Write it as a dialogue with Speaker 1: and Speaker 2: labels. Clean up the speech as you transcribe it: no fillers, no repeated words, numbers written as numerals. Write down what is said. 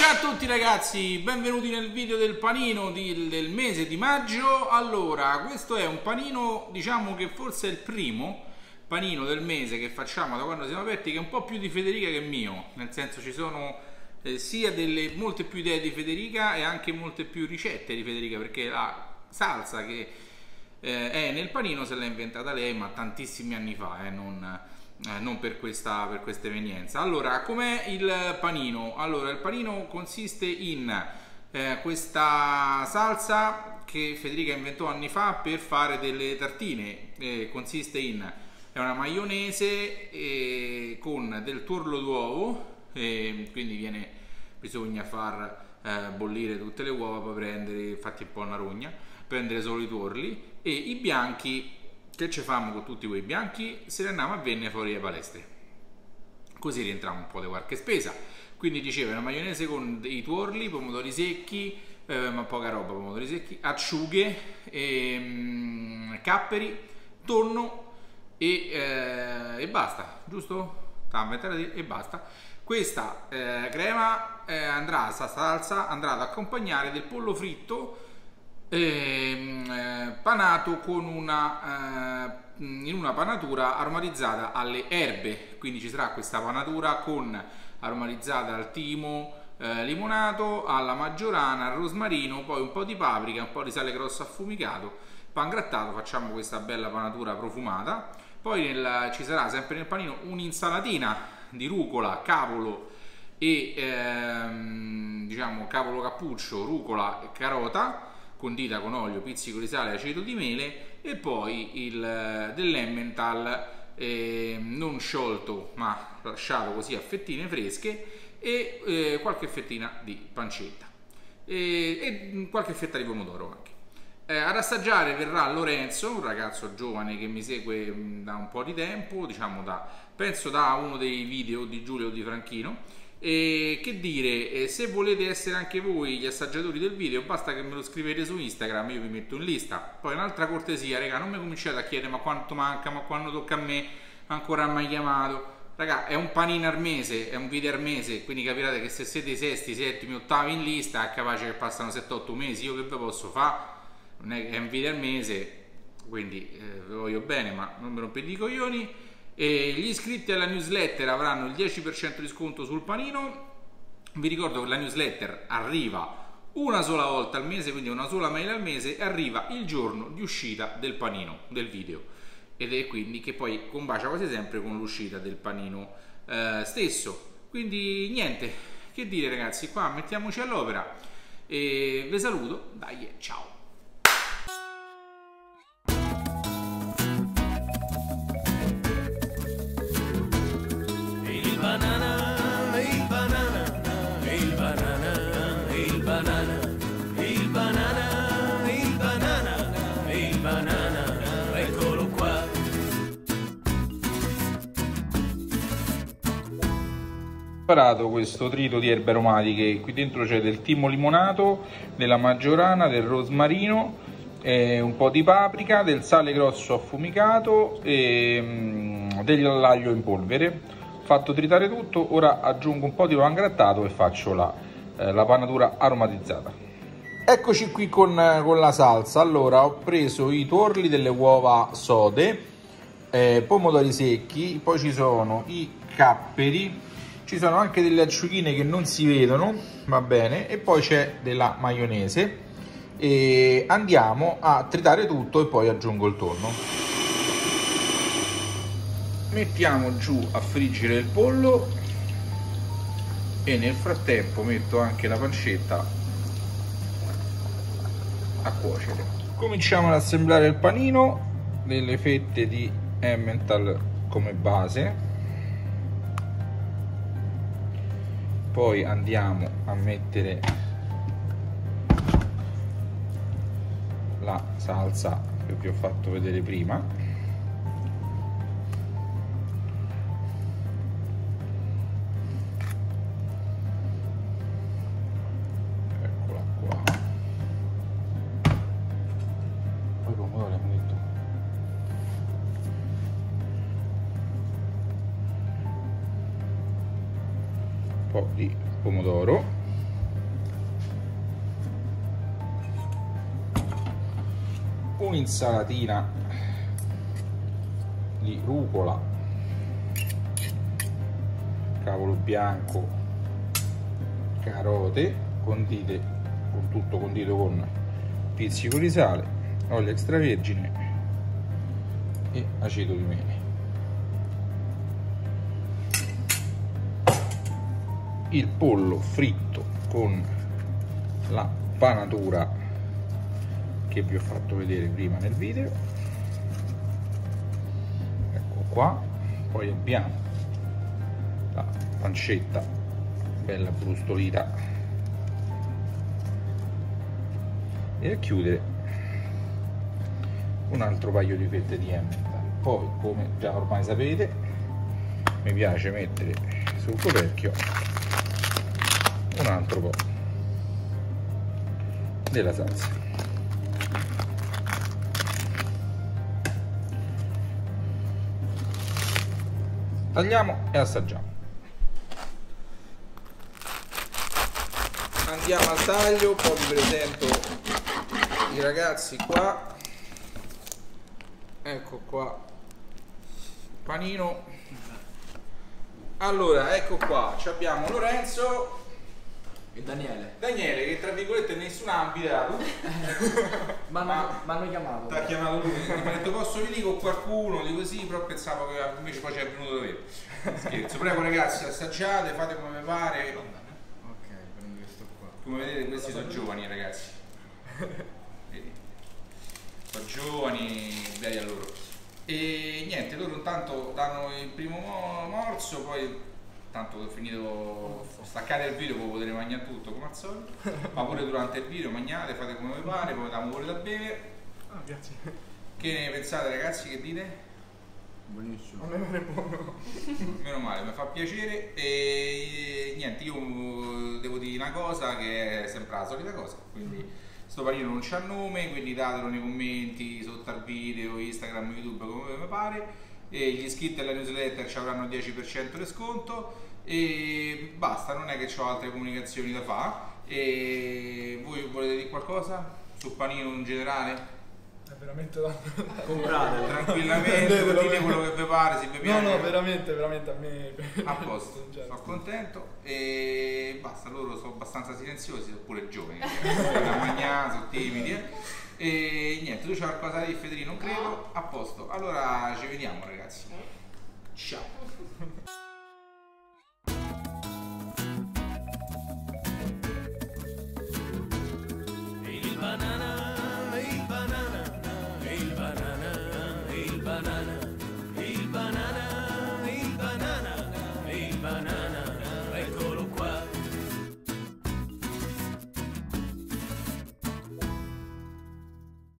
Speaker 1: Ciao a tutti ragazzi, benvenuti nel video del panino del mese di maggio. Allora, questo è un panino, diciamo che forse è il primo panino del mese che facciamo da quando siamo aperti, che è un po' più di Federica che mio, nel senso ci sono sia molte più idee di Federica e anche molte più ricette di Federica, perché la salsa che è nel panino se l'ha inventata lei, ma tantissimi anni fa, non per questa evenienza. Allora, com'è il panino? Allora, il panino consiste in questa salsa che Federica inventò anni fa per fare delle tartine. Consiste in una maionese con del tuorlo d'uovo, quindi bisogna far bollire tutte le uova, poi prendere, fatti un po' una rogna, prendere solo i tuorli, e i bianchi. Che ci fanno con tutti quei bianchi? Se ne andiamo a vendere fuori le palestre, così rientriamo un po' di qualche spesa. Quindi dicevo, una maionese con i tuorli, pomodori secchi, ma poca roba, pomodori secchi, acciughe, capperi, tonno e basta, giusto? E basta. Questa crema questa salsa andrà ad accompagnare del pollo fritto panato con in una panatura aromatizzata alle erbe. Quindi ci sarà questa panatura aromatizzata al timo limonato, alla maggiorana, al rosmarino, poi un po' di paprika, un po' di sale grosso affumicato, pan grattato. Facciamo questa bella panatura profumata. Poi ci sarà sempre nel panino un'insalatina di rucola, cavolo e diciamo cavolo cappuccio, rucola e carota, condita con olio, pizzico di sale e aceto di mele, e poi dell'emmental non sciolto ma lasciato così a fettine fresche, e qualche fettina di pancetta e qualche fetta di pomodoro anche. Ad assaggiare verrà Lorenzo, un ragazzo giovane che mi segue da un po' di tempo, diciamo penso da uno dei video di Giulio o di Franchino. E che dire, se volete essere anche voi gli assaggiatori del video, basta che me lo scrivete su Instagram, io vi metto in lista. Poi un'altra cortesia, raga, non mi cominciate a chiedere ma quanto manca, ma quando tocca a me, ancora mai chiamato. Raga, è un panino al mese, è un video al mese, quindi capirete che se siete i sesti, settimi, ottavi in lista è capace che passano 7-8 mesi. Io che vi posso fare? Non è che è un video al mese, quindi vi voglio bene, ma non mi rompete i coglioni. E gli iscritti alla newsletter avranno il 10% di sconto sul panino. Vi ricordo che la newsletter arriva una sola volta al mese, quindi una sola mail al mese, e arriva il giorno di uscita del panino, del video, ed è quindi che poi combacia quasi sempre con l'uscita del panino stesso. Quindi niente, che dire ragazzi, qua mettiamoci all'opera e vi saluto, dai, ciao.
Speaker 2: Eccolo qua.
Speaker 3: Preparato questo trito di erbe aromatiche. Qui dentro c'è del timo limonato, della maggiorana, del rosmarino, un po' di paprika, del sale grosso affumicato e dell'aglio in polvere. Fatto tritare tutto, ora aggiungo un po' di pan grattato e faccio la panatura aromatizzata. Eccoci qui con la salsa. Allora, ho preso i tuorli delle uova sode, pomodori secchi, poi ci sono i capperi, ci sono anche delle acciughine che non si vedono, va bene, e poi c'è della maionese, e andiamo a tritare tutto e poi aggiungo il tonno. Mettiamo giù a friggere il pollo e nel frattempo metto anche la pancetta a cuocere. Cominciamo ad assemblare il panino, delle fette di emmental come base, poi andiamo a mettere la salsa che vi ho fatto vedere prima. Po' di pomodoro, un'insalatina di rucola, cavolo bianco, carote condite con tutto, condito con pizzico di sale, olio extravergine e aceto di mele. Il pollo fritto con la panatura che vi ho fatto vedere prima nel video, ecco qua. Poi abbiamo la pancetta bella brustolita e a chiudere un altro paio di fette di Emmental. Poi, come già ormai sapete, mi piace mettere sul coperchio un altro po' della salsa. Tagliamo e assaggiamo. Andiamo al taglio, poi vi presento i ragazzi qua. Ecco qua panino. Allora, ecco qua ci abbiamo Lorenzo
Speaker 2: e Daniele.
Speaker 3: Daniele, che tra virgolette nessuno ha invitato.
Speaker 2: Ma hanno chiamato.
Speaker 3: Ti ha chiamato lui, mi ha detto posso venire con qualcuno, di così, però pensavo che invece poi c'è venuto da me. Scherzo, prego ragazzi, assaggiate, fate come vi pare.
Speaker 2: Ok, prendi questo qua.
Speaker 3: Come vedete questi sono giovani ragazzi. Vedi? Sono giovani, beati a loro. E niente, loro intanto danno il primo morso, poi tanto che ho finito, staccate il video, poi potete mangiare tutto come al solito, ma pure durante il video mangiate, fate come vi pare, poi diamo pure da bere.
Speaker 2: Ah, grazie.
Speaker 3: Che ne pensate ragazzi, che dite?
Speaker 2: Buonissimo. A me non è buono.
Speaker 3: Meno male, mi fa piacere. E niente, io devo dire una cosa che è sempre la solita cosa, quindi sto panino non c'ha nome, quindi datelo nei commenti sotto al video, Instagram, YouTube, come vi pare. E gli iscritti alla newsletter ci avranno il 10% di sconto e basta, non è che ho altre comunicazioni da fare. E voi volete dire qualcosa sul panino in generale?
Speaker 2: È veramente da comprare
Speaker 3: tranquillamente, dite quello che vi pare, se vi piace.
Speaker 2: No, veramente a me
Speaker 3: a posto, sono contento e basta. Loro sono abbastanza silenziosi, sono pure giovani, da mangiare, sono timidi e niente. Tu c'è qualcosa di Federino? Non credo. A posto, allora ci vediamo ragazzi, ciao.